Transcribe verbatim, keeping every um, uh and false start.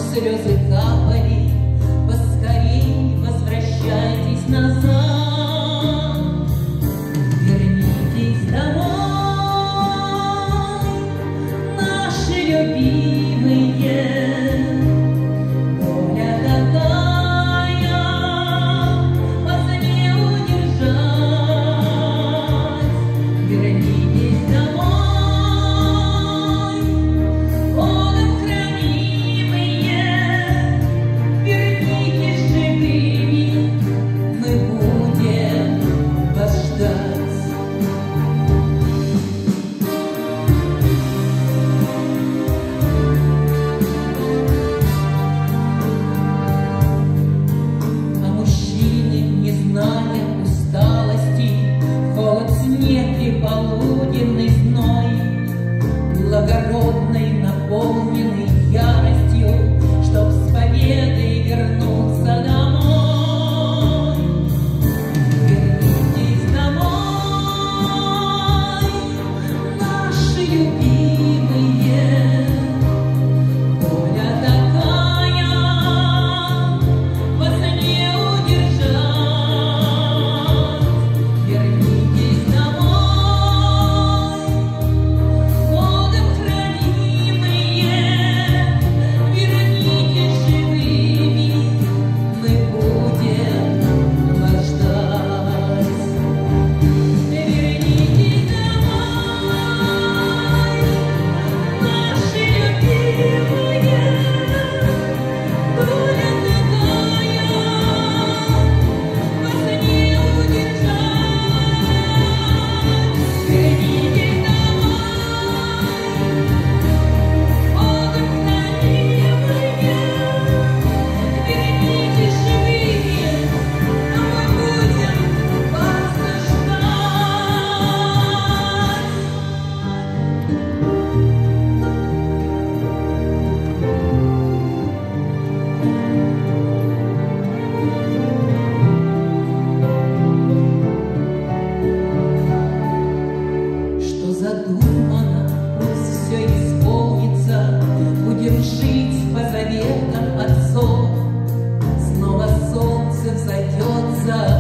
слезы капали, поскорей возвращайтесь назад. Вернитесь домой, наши любимые. Воля такая, вас не удержать. Вернитесь домой, Богом хранимые. Вернитесь живыми, мы будем вас ждать. А мужчины, не зная усталости, холод, снег и полуденный зной, благородный, наполненный яростью, чтоб с победой вернуться домой. Вернитесь домой, наши любимые. Воля такая, вас не удержать. Вернитесь домой, Богом хранимые. Вернитесь живыми, мы будем вас ждать. Вернитесь домой, наши любимые. Воля такая, вас не удержать. Вернитесь домой, Богом хранимые. Вернитесь живыми, а мы будем вас ждать. Что задумано, пусть все исполнится. Будем жить по заветам отцов. Снова солнце взойдет за